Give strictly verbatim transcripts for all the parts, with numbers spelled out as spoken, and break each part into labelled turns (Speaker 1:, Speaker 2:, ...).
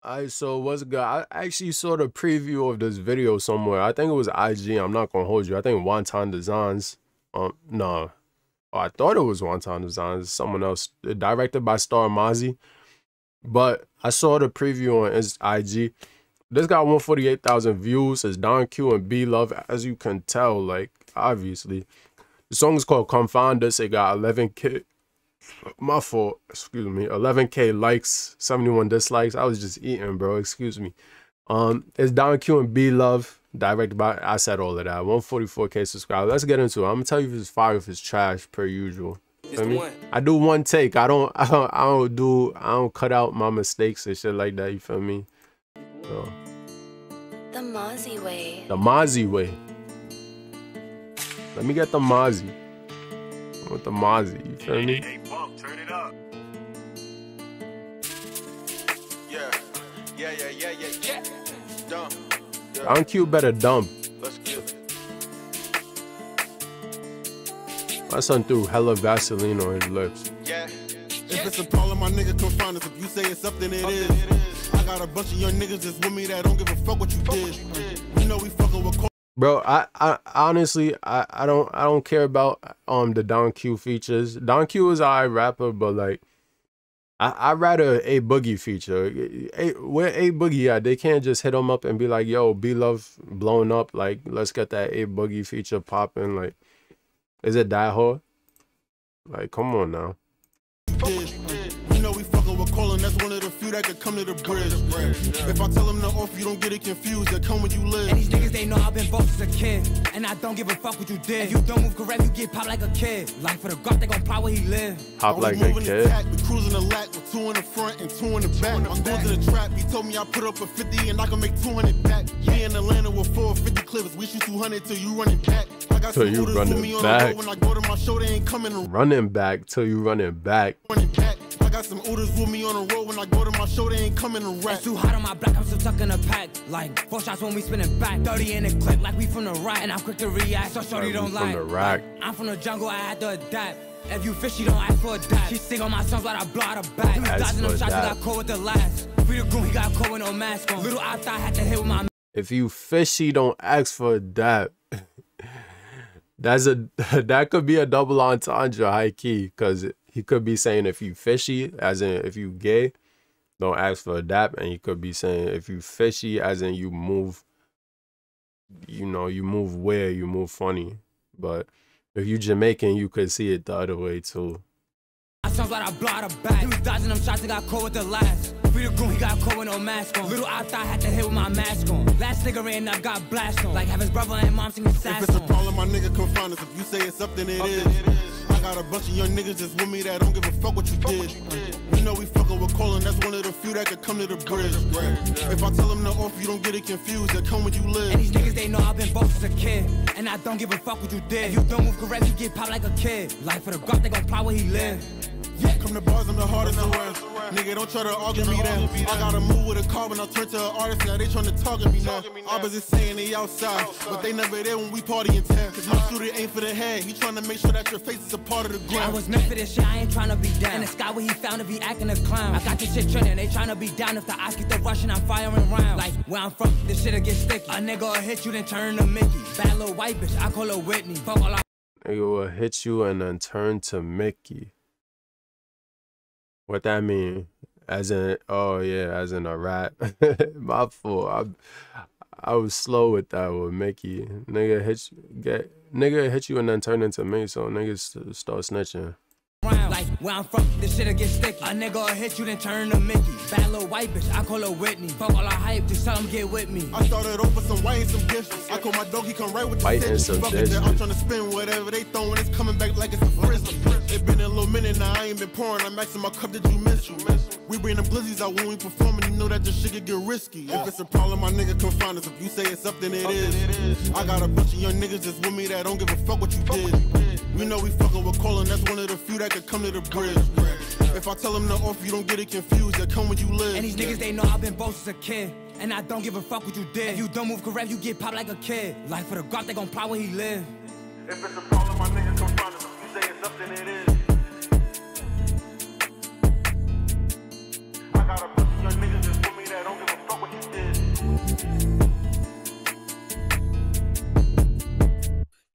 Speaker 1: Alright, so what's good? I actually saw the preview of this video somewhere. I think it was I G. I'm not gonna hold you. I think Wonton Designs. Um, no, oh, I thought it was Wonton Designs. Someone else. Directed by Star Mozzie. But I saw the preview on his I G. This got one hundred forty-eight thousand views. It's Don Q and B Love, as you can tell. Like, obviously, the song is called Confound Us. It got eleven K. My fault, excuse me. eleven K likes, seventy-one dislikes. I was just eating, bro. Excuse me. Um, it's Don Q and B Love, directed by. I said all of that. one hundred forty-four K subscribers. Let's get into it. I'm gonna tell you if it's fire, if it's trash, per usual. I mean, I do one take. I don't. I don't. I don't do. I don't cut out my mistakes and shit like that. You feel me? So.
Speaker 2: The Mozzie way.
Speaker 1: The Mozzie way. Let me get the Mozzie. With the Mozzie, you feel me?
Speaker 3: Hey, Bump, turn it up. Yeah, yeah, yeah, yeah, yeah, yeah. Dump. Yeah.
Speaker 1: Don Q better dump.
Speaker 3: Let's get it.
Speaker 1: My son threw hella Vaseline on his lips.
Speaker 3: Yeah.
Speaker 4: If it's a problem, my nigga come find us. If you say it's something, it is. I got a bunch of young niggas just with me that don't give a fuck what you did. You know we fucking with.
Speaker 1: Bro, I, I honestly I, I don't I don't care about um the Don Q features. Don Q is a rapper, but like I I rather a Boogie feature. A, where A Boogie at? They can't just hit him up and be like, yo, B Love blowing up. Like, let's get that A Boogie feature popping. Like, is it that hard? Like, come on now.
Speaker 4: You know we fucking with Colin, that's one of the few that could come to the bridge. If I tell them to off, you don't get it confused, they come when you live.
Speaker 5: And these niggas, they know I've been both as a kid. And I don't give a fuck what you did. If you don't move correct, you get popped like a kid. Like for the guard, they gon' plot where he live.
Speaker 1: Hop like a kid.
Speaker 4: Attack, we cruising the lack with two in the front and two in the back. I'm going to the trap, he told me I put up a fifty and I can make two hundred back. Me in Atlanta with four fifty clips, we shoot two hundred till you running back. I got
Speaker 1: till
Speaker 4: some
Speaker 1: you running
Speaker 4: me on
Speaker 1: back.
Speaker 4: The road. When I go to my show, they ain't coming.
Speaker 1: Running back till you running back.
Speaker 4: Running back. I got some orders with me on the road. When I go to my show, they ain't coming to rap.
Speaker 5: It's too hot on my block, I'm still tucking a pack. Like four shots when we spinning back. thirty in the clip like we from the rack. And I'm quick to react, so shorty
Speaker 1: like
Speaker 5: don't
Speaker 1: from
Speaker 5: like.
Speaker 1: The rack.
Speaker 5: Like, I'm from the jungle, I had to adapt. If you fish, you don't ask for a dap. She sing on my songs while I blow out her back. He was dodging them shots, he got caught with the last. Free the goon, he got caught with no mask on. Little I thought I had to hit with my.
Speaker 1: If you fishy, don't ask for a dap. That's a that could be a double entendre, high key, because he could be saying if you fishy, as in if you gay, don't ask for a dap, and he could be saying if you fishy, as in you move, you know, you move weird, you move funny. But if you Jamaican, you could see it the other way too.
Speaker 5: I sounds like I blow out her back. He was dodging them shots, he got caught with the last. Free the goon, he got caught with no mask on. Little I thought I had to hit with my mask on. Last nigga ran up, got blast on. Like have his brother and mom singing sass.
Speaker 4: If it's a problem, my nigga come find us. If you say it's something, it is. I got a bunch of young niggas just with me that don't give a fuck what you did. You know we fucking with Colin, that's one of the few that could come to the bridge. If I tell them to off, you don't get it confused, they come when you live.
Speaker 5: And these niggas, they know I've been both as a kid. And I don't give a fuck what you did. If you don't move correct, you get popped like a kid. Like for the guard, they gon' plot where he live.
Speaker 4: Yeah, come to bars, I'm the hardest around. Nigga, don't try to argue me down. I gotta move with a car when I turn to an artist. Now they tryna target me now. Opposites saying they outside, but they never there when we party in town. Cause my shooter ain't for the head. He tryna make sure that your face is a part of the ground.
Speaker 5: I was meant for this shit, I ain't tryna be down. In the sky where he found to be acting a clown. I got this shit trending, they tryna be down. If the eyes get the rushing, I'm firing rounds. Like where I'm from, this shit'll get sticky. A nigga will hit you, then turn to Mickey. Bad little white bitch, I call her Whitney. Fuck all I.
Speaker 1: Nigga will hit you and then turn to Mickey. What that mean? As in, oh yeah, as in a rap. My fault. I, I was slow with that with Mickey. Nigga hit you, get nigga hit you and then turn into me, so niggas start snitching.
Speaker 5: Like where I'm from, this shit'll get sticky. A nigga will hit you, then turn to Mickey. Bad little white bitch, I call her Whitney. Fuck all I hype, just tell him get with me.
Speaker 4: I started over some white and some dishes. I call my dog, he come right with the
Speaker 1: white and some dishes.
Speaker 4: I'm trying to spin whatever they throwing, it's coming back like it's a frisbee. It's been a little minute now, I ain't been pouring. I'm maxing my cup, did you miss you? We bring them glizzies out when we performing, you know that this shit could get risky. If it's a problem, my nigga come find us. If you say it's something, it is. I got a bunch of young niggas just with me that don't give a fuck what you did. You know we fucking with Colin, that's one of the few that could come to the bridge. If I tell them to off, you don't get it confused, they come when you live.
Speaker 5: And these niggas, they know I've been both as a kid. And I don't give a fuck what you did. If you don't move correct, you get popped like a kid. Like for the guard, they gon' plot where he live.
Speaker 4: If it's a problem, my nigga come find us. If you say it's something, it is. I got a bunch of young niggas just with me that don't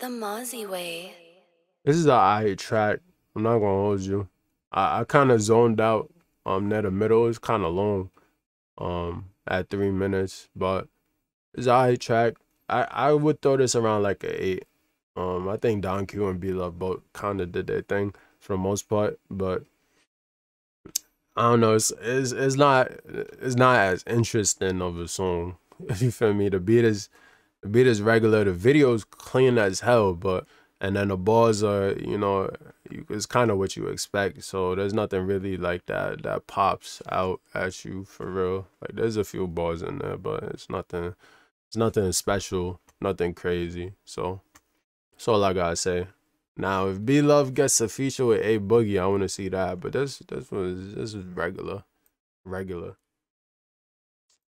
Speaker 2: Mozzie Way.
Speaker 1: This is an alright track. I'm not gonna hold you. I, I kind of zoned out um near the middle. It's kind of long, um at three minutes, but it's an alright track. I I would throw this around like an eight. Um, I think Don Q and B Love both kind of did their thing for the most part, but I don't know. It's it's it's not it's not as interesting of a song. You feel me? The beat is the beat is regular. The video's clean as hell, but and then the bars are, you know, you, it's kind of what you expect. So there's nothing really like that that pops out at you for real. Like there's a few bars in there, but it's nothing. It's nothing special. Nothing crazy. So that's all I gotta say. Now, if B Love gets a feature with A Boogie, I want to see that. But this this was this is regular, regular.